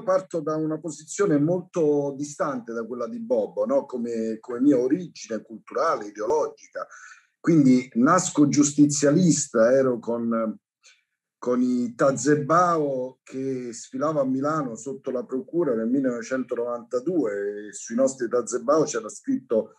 io parto da una posizione molto distante da quella di Bobo, no? Come mia origine culturale, ideologica. Quindi nasco giustizialista, ero con i Tazebao che sfilava a Milano sotto la procura nel 1992. E sui nostri Tazebao c'era scritto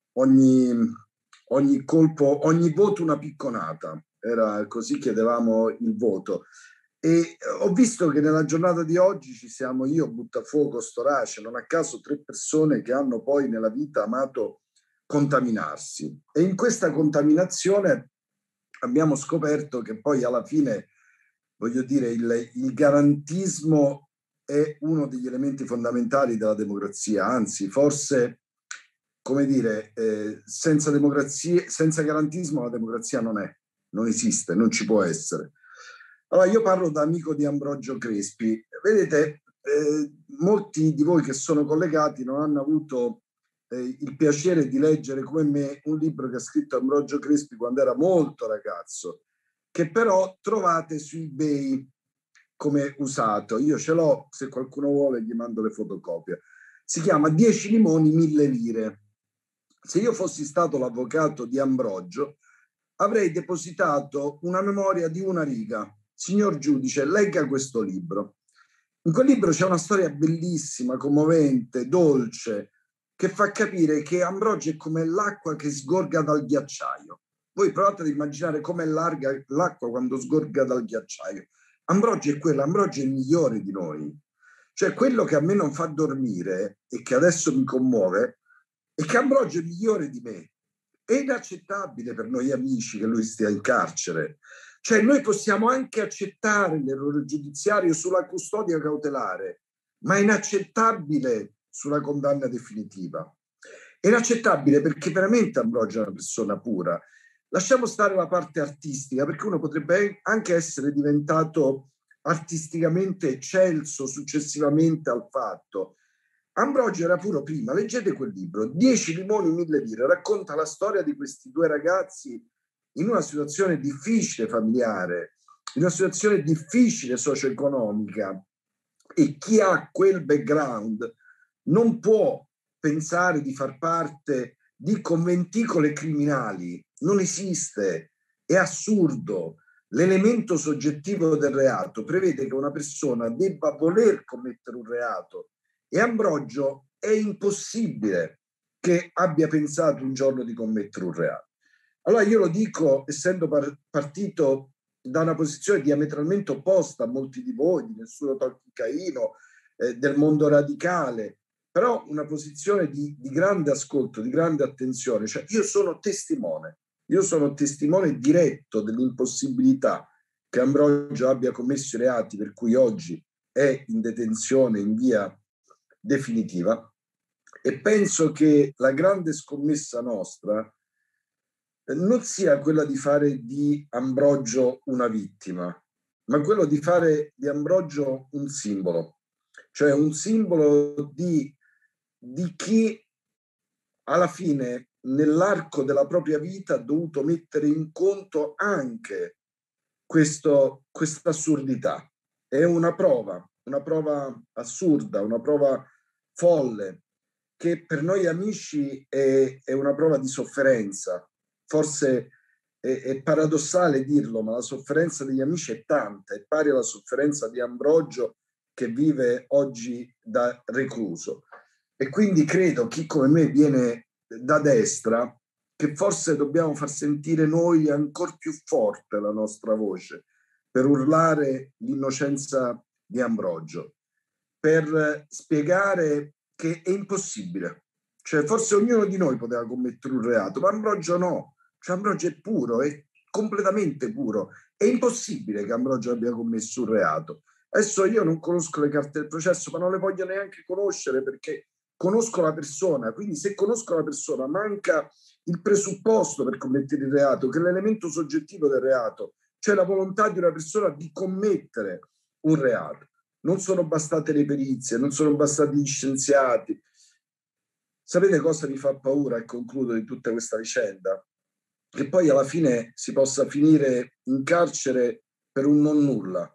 ogni colpo, ogni voto una picconata. Era così, chiedevamo il voto. E ho visto che nella giornata di oggi ci siamo io, Buttafuoco, Storace, non a caso tre persone che hanno poi nella vita amato contaminarsi. E in questa contaminazione abbiamo scoperto che poi alla fine, voglio dire, il garantismo è uno degli elementi fondamentali della democrazia, anzi, forse, come dire, senza democrazia, senza garantismo la democrazia non esiste, non ci può essere. Allora, io parlo da amico di Ambrogio Crespi. Vedete, molti di voi che sono collegati non hanno avuto il piacere di leggere come me un libro che ha scritto Ambrogio Crespi quando era molto ragazzo, che però trovate su eBay come usato. Io ce l'ho, se qualcuno vuole gli mando le fotocopie. Si chiama 10 limoni, 1000 lire. Se io fossi stato l'avvocato di Ambrogio, avrei depositato una memoria di una riga. Signor giudice, legga questo libro. In quel libro c'è una storia bellissima, commovente, dolce, che fa capire che Ambrogio è come l'acqua che sgorga dal ghiacciaio. Voi provate ad immaginare com'è larga l'acqua quando sgorga dal ghiacciaio. Ambrogio è quello, Ambrogio è il migliore di noi. Cioè, quello che a me non fa dormire e che adesso mi commuove è che Ambrogio è migliore di me. È inaccettabile per noi amici che lui stia in carcere. Cioè, noi possiamo anche accettare l'errore giudiziario sulla custodia cautelare, ma è inaccettabile sulla condanna definitiva. È inaccettabile perché veramente Ambrogio è una persona pura. Lasciamo stare la parte artistica, perché uno potrebbe anche essere diventato artisticamente eccelso successivamente al fatto. Ambrogio era puro prima. Leggete quel libro, 10 limoni, 1000 lire, racconta la storia di questi due ragazzi in una situazione difficile familiare, in una situazione difficile socio-economica, e chi ha quel background non può pensare di far parte di conventicole criminali. Non esiste, è assurdo. L'elemento soggettivo del reato prevede che una persona debba voler commettere un reato, e Ambrogio è impossibile che abbia pensato un giorno di commettere un reato. Allora io lo dico essendo partito da una posizione diametralmente opposta a molti di voi, di Nessuno tolti Caino, del mondo radicale, però una posizione di grande ascolto, di grande attenzione. Cioè, io sono testimone diretto dell'impossibilità che Ambrogio abbia commesso i reati per cui oggi è in detenzione in via definitiva, e penso che la grande scommessa nostra non sia quella di fare di Ambrogio una vittima, ma quello di fare di Ambrogio un simbolo, cioè un simbolo di chi alla fine nell'arco della propria vita ha dovuto mettere in conto anche questa assurdità. È una prova assurda, una prova folle, che per noi amici è una prova di sofferenza. Forse è paradossale dirlo, ma la sofferenza degli amici è tanta, è pari alla sofferenza di Ambrogio che vive oggi da recluso. E quindi credo, chi come me viene da destra, che forse dobbiamo far sentire noi ancora più forte la nostra voce per urlare l'innocenza di Ambrogio, per spiegare che è impossibile. Cioè, forse ognuno di noi poteva commettere un reato, ma Ambrogio no. Cioè, Ambrogio è puro, è completamente puro. È impossibile che Ambrogio abbia commesso un reato. Adesso io non conosco le carte del processo, ma non le voglio neanche conoscere, perché conosco la persona. Quindi se conosco la persona, manca il presupposto per commettere il reato, che è l'elemento soggettivo del reato, cioè la volontà di una persona di commettere un reato. Non sono bastate le perizie, non sono bastati gli scienziati. Sapete cosa mi fa paura, e concludo, di tutta questa vicenda? Che poi alla fine si possa finire in carcere per un non nulla.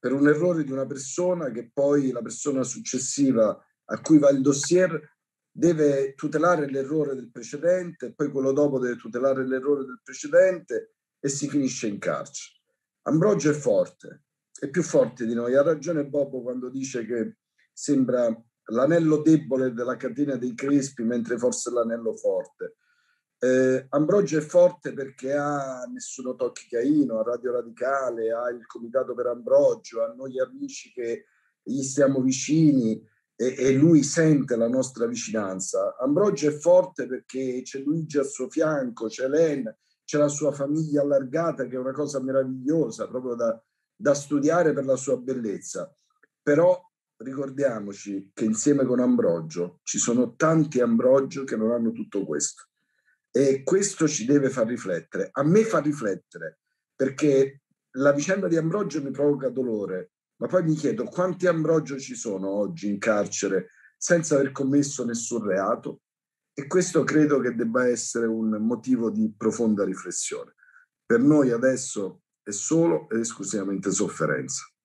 per un errore di una persona che poi la persona successiva a cui va il dossier deve tutelare l'errore del precedente, poi quello dopo deve tutelare l'errore del precedente e si finisce in carcere. Ambrogio è forte, è più forte di noi. Ha ragione Bobo quando dice che sembra l'anello debole della catena dei Crespi, mentre forse è l'anello forte. Ambrogio è forte perché ha Nessuno Tocchi Caino, ha Radio Radicale, ha il Comitato per Ambrogio, ha noi amici che gli stiamo vicini e lui sente la nostra vicinanza. Ambrogio è forte perché c'è Luigi al suo fianco, c'è Len, c'è la sua famiglia allargata che è una cosa meravigliosa, proprio da studiare per la sua bellezza. Però ricordiamoci che insieme con Ambrogio ci sono tanti Ambrogio che non hanno tutto questo. E questo ci deve far riflettere. A me fa riflettere perché la vicenda di Ambrogio mi provoca dolore, ma poi mi chiedo quanti Ambrogio ci sono oggi in carcere senza aver commesso nessun reato, e questo credo che debba essere un motivo di profonda riflessione. Per noi adesso è solo ed esclusivamente sofferenza.